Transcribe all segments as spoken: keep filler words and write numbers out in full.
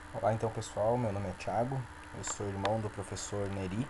Olá então pessoal, meu nome é Thiago, eu sou irmão do professor Neri,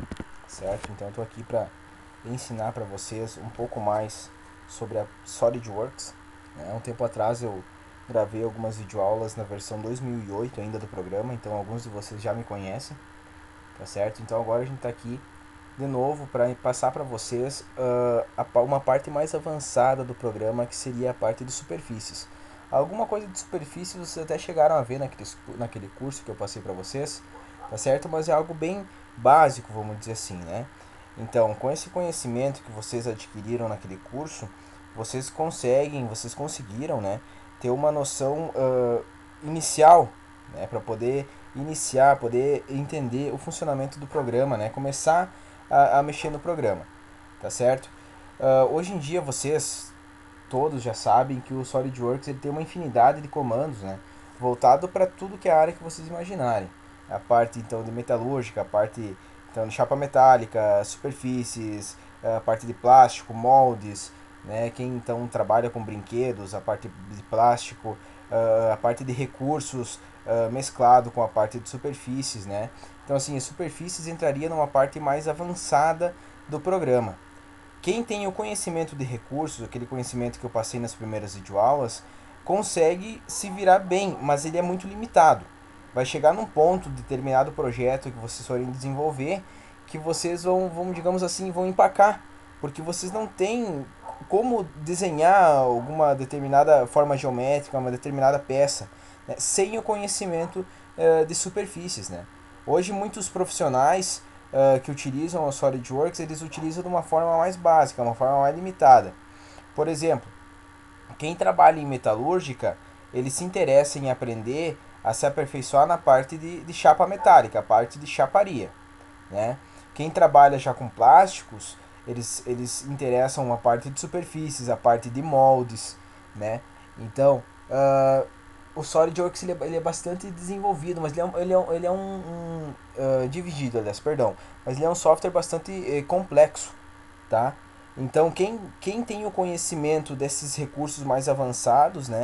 certo? Então eu estou aqui para ensinar para vocês um pouco mais sobre a SolidWorks. Né? Um tempo atrás eu gravei algumas videoaulas na versão dois mil e oito ainda do programa, então alguns de vocês já me conhecem, tá certo? Então agora a gente está aqui de novo para passar para vocês uh, uma parte mais avançada do programa, que seria a parte de superfícies. Alguma coisa de superfície vocês até chegaram a ver naquele, naquele curso que eu passei para vocês, tá certo? Mas é algo bem básico, vamos dizer assim, né? Então, com esse conhecimento que vocês adquiriram naquele curso, vocês conseguem, vocês conseguiram, né, ter uma noção uh, inicial, né, para poder iniciar, poder entender o funcionamento do programa, né, começar a, a mexer no programa, tá certo? Uh, hoje em dia vocês todos já sabem que o SolidWorks ele tem uma infinidade de comandos, né, voltado para tudo que é a área que vocês imaginarem. A parte então de metalúrgica, a parte então de chapa metálica, superfícies, a parte de plástico, moldes, né? Quem então trabalha com brinquedos, a parte de plástico, uh, a parte de recursos uh, mesclado com a parte de superfícies, né? Então assim, as superfícies entraria numa parte mais avançada do programa. Quem tem o conhecimento de recursos, aquele conhecimento que eu passei nas primeiras videoaulas, consegue se virar bem, mas ele é muito limitado. Vai chegar num ponto, determinado projeto que vocês forem desenvolver, que vocês vão, vão, digamos assim, vão empacar, porque vocês não têm como desenhar alguma determinada forma geométrica, uma determinada peça, né, sem o conhecimento uh, de superfícies, né? Hoje muitos profissionais uh, que utilizam o SolidWorks, eles utilizam de uma forma mais básica, uma forma mais limitada. Por exemplo, quem trabalha em metalúrgica, ele se interessa em aprender a se aperfeiçoar na parte de, de chapa metálica, a parte de chaparia, né? Quem trabalha já com plásticos, eles, eles interessam uma parte de superfícies, a parte de moldes, né? Então, uh, o SolidWorks ele é, ele é bastante desenvolvido, mas ele é, um- ele é, um- ele é um, um, uh, dividido, aliás, perdão, mas ele é um software bastante eh, complexo, tá? Então, quem, quem tem o conhecimento desses recursos mais avançados, né,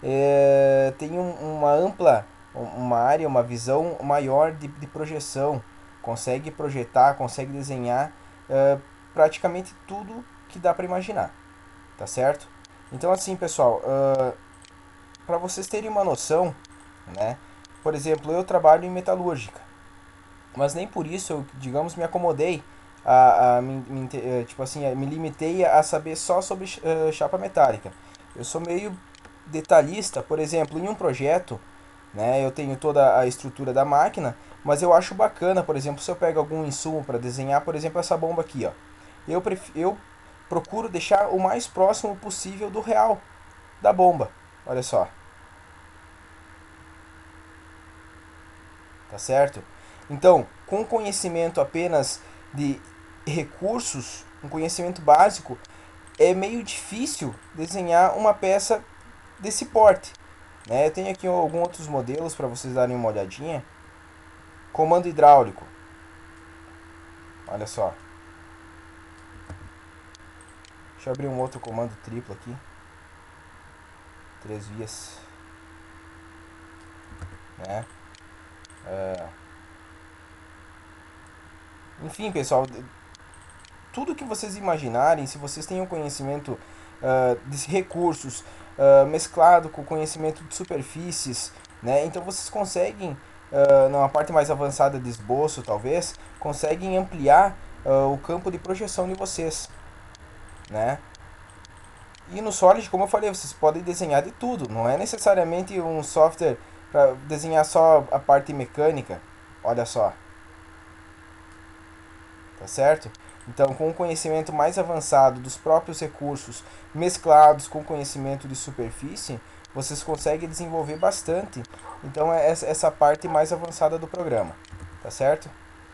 é, tem um, uma ampla, uma área, uma visão maior de, de projeção, consegue projetar, consegue desenhar é, praticamente tudo que dá para imaginar, tá certo? Então, assim, pessoal, uh, para vocês terem uma noção, né, por exemplo, eu trabalho em metalúrgica, mas nem por isso eu, digamos, me acomodei a, a me, me, eh, tipo assim, me limitei a saber só sobre uh, chapa metálica. Eu sou meio detalhista, por exemplo, em um projeto, né, eu tenho toda a estrutura da máquina, mas eu acho bacana, por exemplo, se eu pego algum insumo para desenhar, por exemplo, essa bomba aqui, ó. Eu, pref, eu procuro deixar o mais próximo possível do real da bomba. Olha só, tá certo? Então, com conhecimento apenas de recursos, um conhecimento básico, é meio difícil desenhar uma peça desse porte. Né? Eu tenho aqui alguns outros modelos para vocês darem uma olhadinha. Comando hidráulico, olha só. Deixa eu abrir um outro comando triplo aqui. Três vias. Né? Uh, enfim, pessoal, tudo que vocês imaginarem, se vocês têm um conhecimento uh, de recursos uh, mesclado com conhecimento de superfícies, né, então vocês conseguem, uh, numa parte mais avançada de esboço talvez, conseguem ampliar uh, o campo de projeção de vocês, né? E no Solid, como eu falei, vocês podem desenhar de tudo, não é necessariamente um software para desenhar só a parte mecânica, olha só, tá certo? Então, com o conhecimento mais avançado dos próprios recursos, mesclados com conhecimento de superfície, vocês conseguem desenvolver bastante. Então, é essa parte mais avançada do programa, tá certo?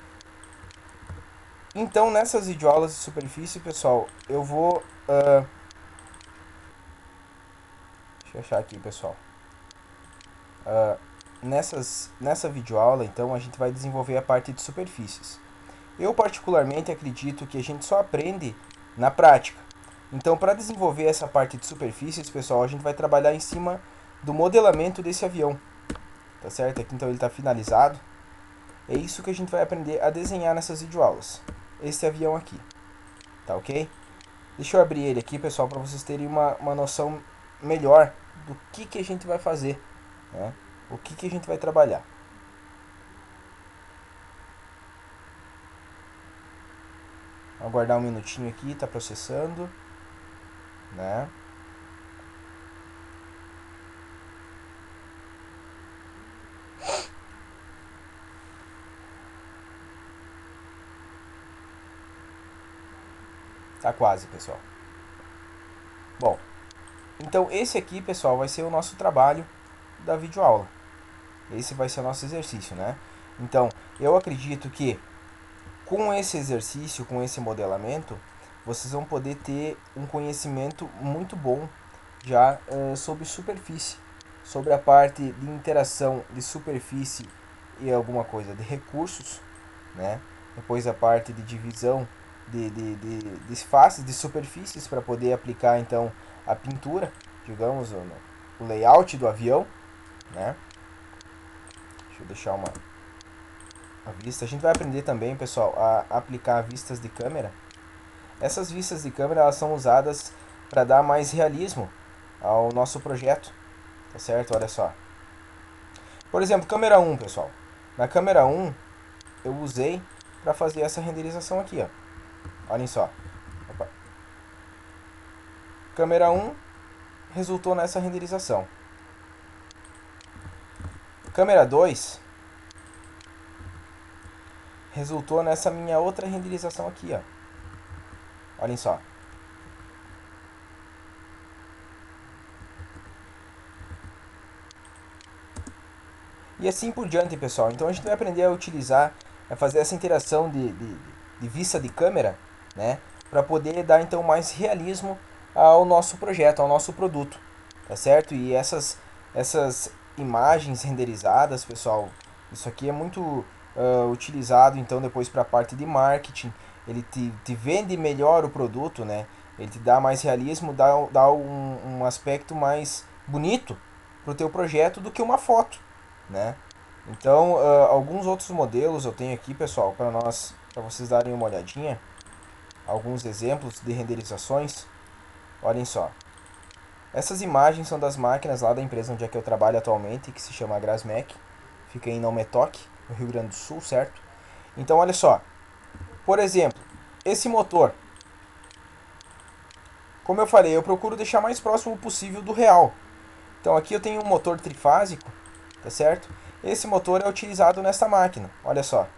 Então, nessas videoaulas de superfície, pessoal, eu vou... Uh, deixa eu achar aqui, pessoal. Uh, nessas, nessa videoaula, então, a gente vai desenvolver a parte de superfícies. Eu particularmente acredito que a gente só aprende na prática. Então, para desenvolver essa parte de superfícies, pessoal, a gente vai trabalhar em cima do modelamento desse avião, tá certo? Aqui então ele está finalizado. É isso que a gente vai aprender a desenhar nessas videoaulas. Esse avião aqui, tá ok? Deixa eu abrir ele aqui, pessoal, para vocês terem uma, uma noção melhor do que, que a gente vai fazer, né? O que, que a gente vai trabalhar. Vou aguardar um minutinho aqui, tá processando, né? Tá quase, pessoal. Bom, então esse aqui, pessoal, vai ser o nosso trabalho da videoaula. Esse vai ser o nosso exercício, né? Então, eu acredito que com esse exercício, com esse modelamento, vocês vão poder ter um conhecimento muito bom já uh, sobre superfície, sobre a parte de interação de superfície e alguma coisa de recursos, né? Depois a parte de divisão de, de, de, de faces, de superfícies para poder aplicar então a pintura, digamos, o, o layout do avião, né? Deixa eu deixar uma a vista. A gente vai aprender também, pessoal, a aplicar vistas de câmera. Essas vistas de câmera elas são usadas para dar mais realismo ao nosso projeto, tá certo? Olha só. Por exemplo, câmera um, pessoal. Na câmera um eu usei para fazer essa renderização aqui, ó. Olhem só. Opa. Câmera um resultou nessa renderização. Câmera dois resultou nessa minha outra renderização aqui, ó. Olhem só. E assim por diante, pessoal. Então a gente vai aprender a utilizar, a fazer essa interação de, de, de vista de câmera, né? Para poder dar então mais realismo ao nosso projeto, ao nosso produto, tá certo? E essas, essas imagens renderizadas, pessoal, isso aqui é muito uh, utilizado então depois para a parte de marketing. Ele te, te vende melhor o produto, né? Ele te dá mais realismo, dá, dá um, um aspecto mais bonito pro teu projeto do que uma foto, né? Então, uh, alguns outros modelos eu tenho aqui, pessoal, para nós, para vocês darem uma olhadinha, alguns exemplos de renderizações. Olhem só. Essas imagens são das máquinas lá da empresa onde é que eu trabalho atualmente, que se chama Grasmec, fica em Naumetoque, no Rio Grande do Sul, certo? Então, olha só. Por exemplo, esse motor, como eu falei, eu procuro deixar mais próximo possível do real. Então, aqui eu tenho um motor trifásico, tá certo? Esse motor é utilizado nessa máquina, olha só.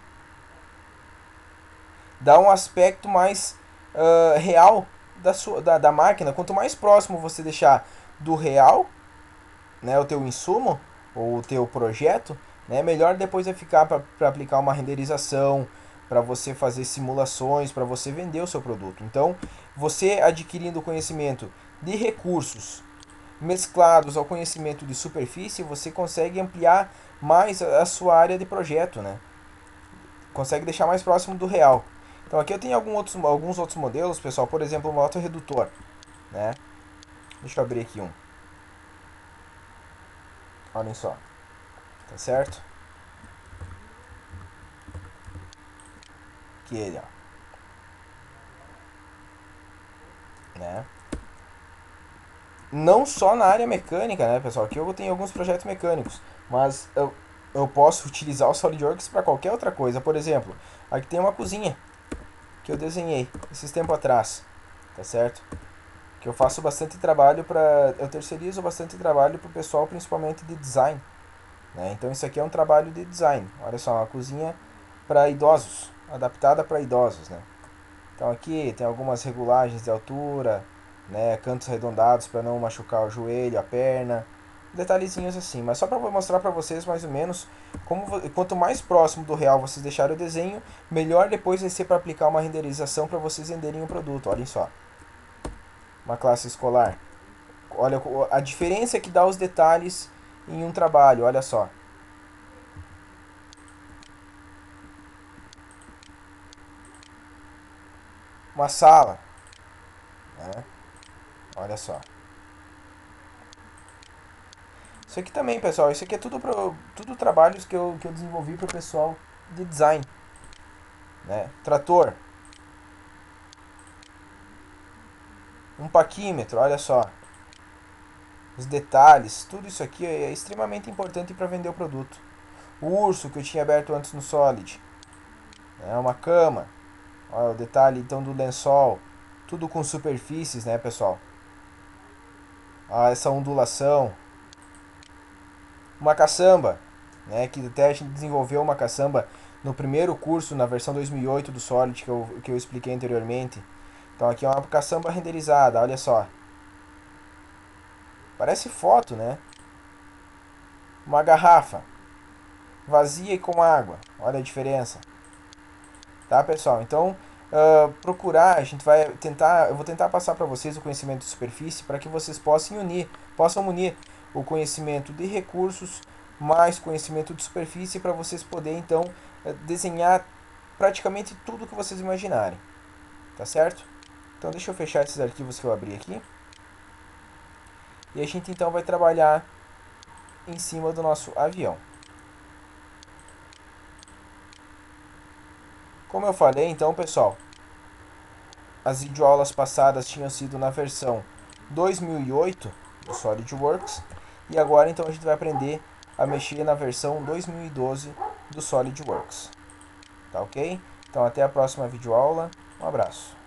Dá um aspecto mais uh, real da, sua, da, da máquina. Quanto mais próximo você deixar do real, né, o teu insumo ou o teu projeto, né, melhor depois vai ficar para aplicar uma renderização, para você fazer simulações, para você vender o seu produto. Então, você adquirindo conhecimento de recursos mesclados ao conhecimento de superfície, você consegue ampliar mais a sua área de projeto, né? Consegue deixar mais próximo do real. Então aqui eu tenho algum outros, alguns outros modelos, pessoal, por exemplo, o motor redutor, né? Deixa eu abrir aqui um. Olhem só, tá certo? Aqui ele, ó. Né? Não só na área mecânica, né, pessoal? Aqui eu tenho alguns projetos mecânicos, mas eu, eu posso utilizar o SolidWorks para qualquer outra coisa. Por exemplo, aqui tem uma cozinha que eu desenhei esses tempos atrás, tá certo? Que eu faço bastante trabalho para, eu terceirizo bastante trabalho para o pessoal, principalmente de design, né? Então isso aqui é um trabalho de design. Olha só, uma cozinha para idosos, adaptada para idosos, né? Então aqui tem algumas regulagens de altura, né, cantos arredondados para não machucar o joelho, a perna, detalhezinhos assim, mas só para mostrar para vocês mais ou menos como quanto mais próximo do real vocês deixarem o desenho, melhor depois vai ser para aplicar uma renderização para vocês venderem o produto. Olhem só, uma classe escolar. Olha a diferença que dá os detalhes em um trabalho, olha só. Uma sala, né? Olha só. Isso aqui também, pessoal, isso aqui é tudo, pro, tudo trabalhos que eu, que eu desenvolvi para o pessoal de design, né? Trator, um paquímetro, olha só, os detalhes, tudo isso aqui é extremamente importante para vender o produto. O urso que eu tinha aberto antes no Solid, é uma cama, olha o detalhe então do lençol, tudo com superfícies, né, pessoal? Ah, essa ondulação, uma caçamba, né, que até a gente desenvolveu uma caçamba no primeiro curso, na versão dois mil e oito do Solid, que eu, que eu expliquei anteriormente. Então aqui é uma caçamba renderizada, olha só. Parece foto, né? Uma garrafa, vazia e com água, olha a diferença. Tá, pessoal? Então, uh, procurar, a gente vai tentar, eu vou tentar passar para vocês o conhecimento de superfície para que vocês possam unir, possam unir o conhecimento de recursos mais conhecimento de superfície para vocês poderem então desenhar praticamente tudo que vocês imaginarem. Tá certo? Então, deixa eu fechar esses arquivos que eu abri aqui. E a gente então vai trabalhar em cima do nosso avião. Como eu falei, então, pessoal, as videoaulas passadas tinham sido na versão dois mil e oito do SolidWorks e agora então a gente vai aprender a mexer na versão dois mil e doze do SolidWorks. Tá ok? Então até a próxima videoaula. Um abraço.